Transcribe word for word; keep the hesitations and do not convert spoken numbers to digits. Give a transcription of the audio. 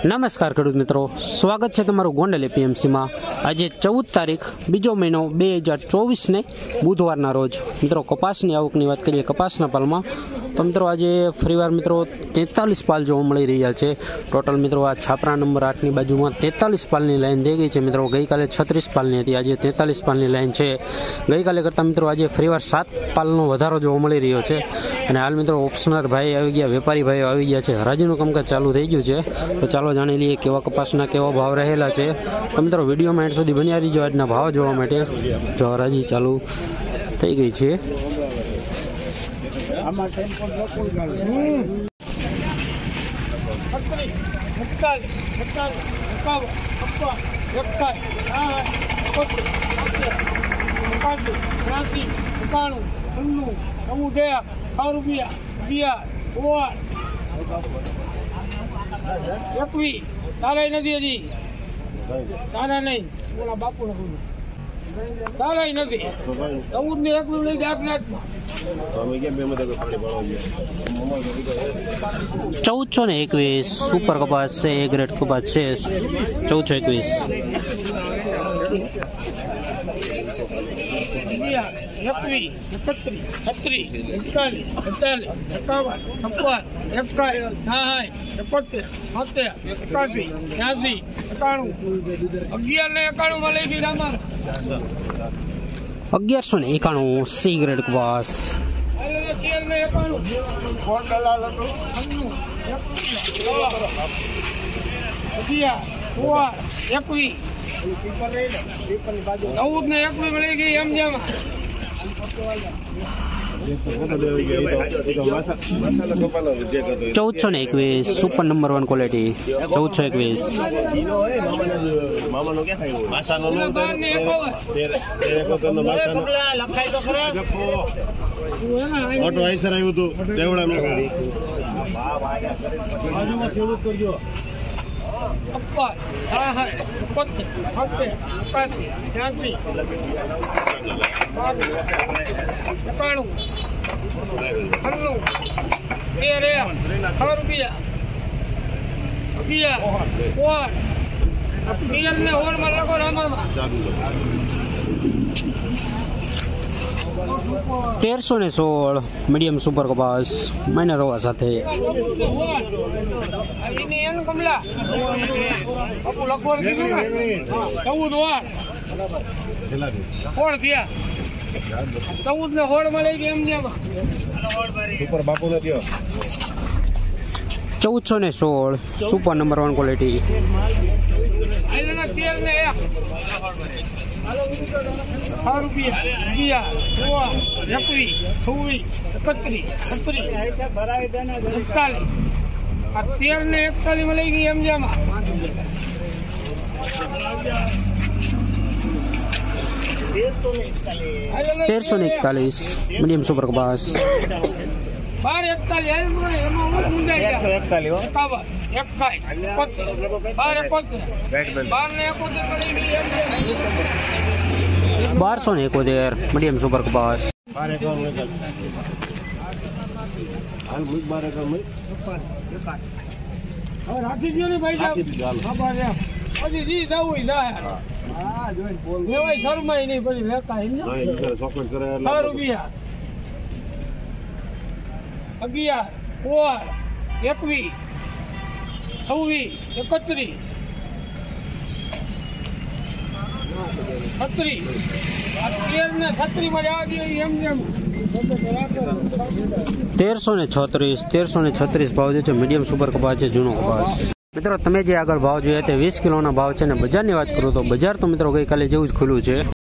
નમસ્કાર ખેડૂત મિત્રો, સ્વાગત છે તમારું ગોંડલ એપીએમસીમાં। આજે ચૌદ તારીખ બીજો મહિનો બે હજાર ચોવીસને બુધવારના રોજ મિત્રો કપાસની આવકની વાત કરીએ કપાસના પાલમાં તો મિત્રો આજે ફરીવાર મિત્રો તેતાલીસ પાલ જોવા મળી રહ્યા છે। ટોટલ મિત્રો આ છાપરા નંબર આઠની બાજુમાં તેતાલીસ પાલની લાઈન થઈ ગઈ છે મિત્રો। ગઈકાલે છત્રીસ પાલની હતી, આજે તેતાલીસ પાલની લાઈન છે। ગઈકાલે કરતાં મિત્રો આજે ફરીવાર સાત પાલનો વધારો જોવા મળી રહ્યો છે અને હાલ મિત્રો ઓપ્શનર ભાઈ આવી ગયા, વેપારી ભાઈઓ આવી ગયા છે, હરાજીનું કામકાજ ચાલુ થઈ ગયું છે। તો ચાલો જાણી લઈએ કેવા કપાસના કેવા ભાવ રહેલા છે। તો મિત્રો વિડીયોમાં એન્ડ સુધી બન્યા રહીજો આજના ભાવ જોવા માટે। જો હરાજી ચાલુ થઈ ગઈ છે। એકવી તારા નથી હજી તારા નહીં બોલા બાપુ તારા નથી ચૌદ ને એકવી લઈ જાત ચૌદસો ને એકવીસ સુપર કપાસ છે, એ ગ્રેડ કપાસ છે ચૌદસો એકવીસ। એકવી એકત્રીસ છત્રીસ એકતાલીસ એકતાલીસ એકાવન છપ્પન એકાવન સાઠ એકોતેર બોતેર એકાસી ત્યાસી એકાણું અગિયાર ને એકાણું માં લઈ ગઈ રામા અગિયારસો ને એકાણું સી ગ્રેડ કપાસ। તેર ને એકાણું અગિયાર સોળ એકવીસ ચૌદ ને એકવીસ મળી ગઈ એમ જેમ ચૌદસો ને એકવીસ સુપર નંબર વન ક્વોલિટી ચૌદસો એકવીસ। ઓટો આઈસર આવ્યું હતું દેવડાનું એકાણું અન્નું તેર છ રૂપિયા અગિયાર સોળ તેર ને હોળ માં લખો રામામાં તેરસો ને સોળ મીડિયમ સુપર કપાસ માઇનર હોવા સાથે। કમલા લખવાનું કીધું ને ચૌદ હોળ હોળ થયા ચૌદ ને હોળ માં લઈ ગયા એમ જેમાં બાપુ નથી ચૌદસો ને સોળ સુપર નંબર વન ક્વોલિટી। તેર ને એક છ રૂપિયા અગિયાર સોળ એકવીસ છવ્વીસ એકત્રીસ છત્રીસ એકતાલીસ આ તેર ને એકતાલીસ માં લઈ ગઈ એમ જેમાં તેરસો ને એકતાલીસ મીડિયમ સુપર કપાસ। બાર એકતાલીસ એમાં હું મુંજાઈ એકાવન એકાઈ બાર એકોતેર બાર ને એકોતેર મળી ગઈ એમ બારસો ને એકોતેર મીડિયમ સુપર કપાસ। રાખી દો ને ભાઈ હજી જી જવું જાય શરમાય નહીં પછી લેતા છ રૂપિયા અગિયાર સોળ એકવીસ છવ્વીસ એકત્રીસ છત્રીસ તેર ને છત્રીસ માં જવા દે એમ જેમ તેરસો ને છત્રીસ તેરસો ને છત્રીસ ભાવ જે છે મીડિયમ સુપર કપાસ છે, જૂનો કપાસ। મિત્રો તમે જે આગળ ભાવ જોયા તે વીસ કિલોના ભાવ છે ને બજારની વાત કરું તો બજાર તો મિત્રો ગઈકાલે જેવું જ ખુલ્લું છે।